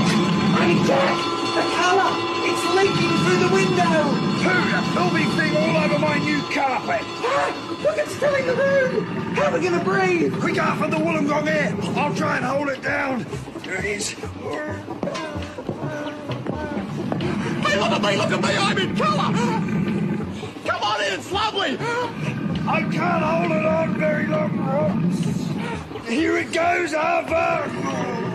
I'm Jack! The colour! It's leaking through the window! Pooh, that filthy thing all over my new carpet! Ah, look, it's filling the room! How are we going to breathe? Quick out for the Wollongong air! I'll try and hold it down. There it is. Hey, look at me, I'm in colour! Come on in, it's lovely! I can't hold it on very long, Ross. Here it goes, Arthur!